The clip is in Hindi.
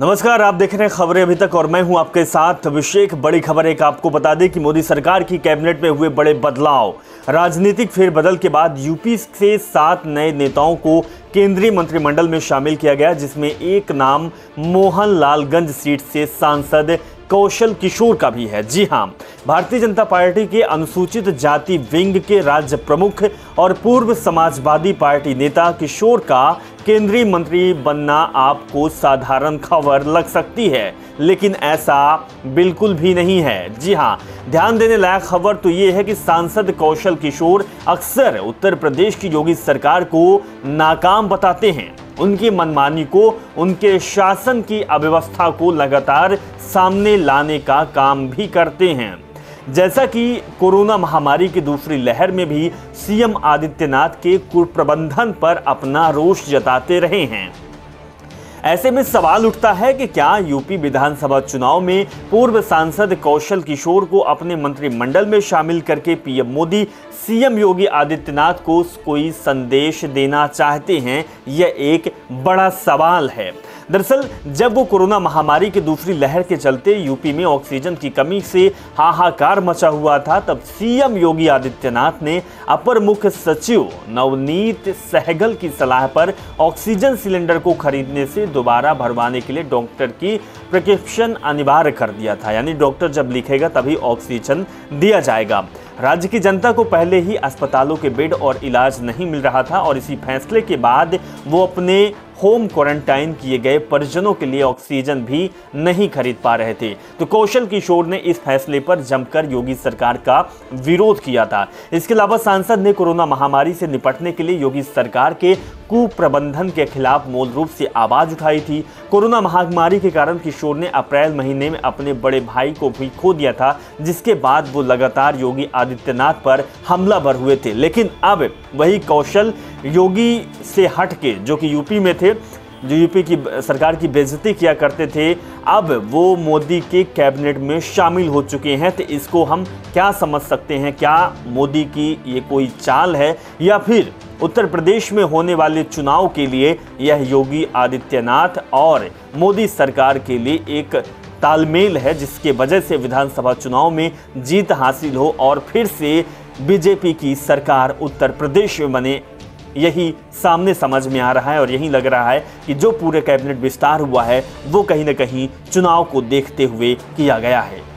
नमस्कार, आप देख रहे हैं खबरें अभी तक और मैं हूं आपके साथ अभिषेक। बड़ी खबर एक आपको बता दें कि मोदी सरकार की कैबिनेट में हुए बड़े बदलाव। राजनीतिक फेरबदल के बाद यूपी से 7 नए नेताओं को केंद्रीय मंत्रिमंडल में शामिल किया गया, जिसमें एक नाम मोहनलालगंज सीट से सांसद कौशल किशोर का भी है। जी हां, भारतीय जनता पार्टी के अनुसूचित जाति विंग के राज्य प्रमुख और पूर्व समाजवादी पार्टी नेता किशोर का केंद्रीय मंत्री बनना आपको साधारण खबर लग सकती है, लेकिन ऐसा बिल्कुल भी नहीं है। जी हां, ध्यान देने लायक खबर तो ये है कि सांसद कौशल किशोर अक्सर उत्तर प्रदेश की योगी सरकार को नाकाम बताते हैं। उनकी मनमानी को, उनके शासन की अव्यवस्था को लगातार सामने लाने का काम भी करते हैं। जैसा कि कोरोना महामारी की दूसरी लहर में भी सीएम आदित्यनाथ के कुप्रबंधन पर अपना रोष जताते रहे हैं। ऐसे में सवाल उठता है कि क्या यूपी विधानसभा चुनाव में पूर्व सांसद कौशल किशोर को अपने मंत्रिमंडल में शामिल करके पीएम मोदी सीएम योगी आदित्यनाथ को कोई संदेश देना चाहते हैं? यह एक बड़ा सवाल है। दरअसल जब वो कोरोना महामारी की दूसरी लहर के चलते यूपी में ऑक्सीजन की कमी से हाहाकार मचा हुआ था, तब सीएम योगी आदित्यनाथ ने अपर मुख्य सचिव नवनीत सहगल की सलाह पर ऑक्सीजन सिलेंडर को खरीदने से दोबारा भरवाने के लिए डॉक्टर की प्रिस्क्रिप्शन अनिवार्य कर दिया था। यानी डॉक्टर जब लिखेगा तभी ऑक्सीजन दिया जाएगा। राज्य की जनता को पहले ही अस्पतालों के बेड और इलाज नहीं मिल रहा था और इसी फैसले के बाद वो अपने होम क्वारंटाइन किए गए परिजनों के लिए ऑक्सीजन भी नहीं खरीद पा रहे थे। तो कौशल किशोर ने इस फैसले पर जमकर योगी सरकार का विरोध किया था। इसके अलावा सांसद ने कोरोना महामारी से निपटने के लिए योगी सरकार के कुप्रबंधन के खिलाफ मूल रूप से आवाज उठाई थी। कोरोना महामारी के कारण किशोर ने अप्रैल महीने में अपने बड़े भाई को भी खो दिया था, जिसके बाद वो लगातार योगी आदित्यनाथ पर हमलावर हुए थे। लेकिन अब वही कौशल योगी से हट के, जो कि यूपी में थे, जो यूपी की सरकार की बेइज्जती किया करते थे, अब वो मोदी के कैबिनेट में शामिल हो चुके हैं। तो इसको हम क्या समझ सकते हैं? क्या मोदी की ये कोई चाल है या फिर उत्तर प्रदेश में होने वाले चुनाव के लिए यह योगी आदित्यनाथ और मोदी सरकार के लिए एक तालमेल है, जिसके वजह से विधानसभा चुनाव में जीत हासिल हो और फिर से बीजेपी की सरकार उत्तर प्रदेश में बने? यही सामने समझ में आ रहा है और यही लग रहा है कि जो पूरे कैबिनेट विस्तार हुआ है वो कहीं ना कहीं चुनाव को देखते हुए किया गया है।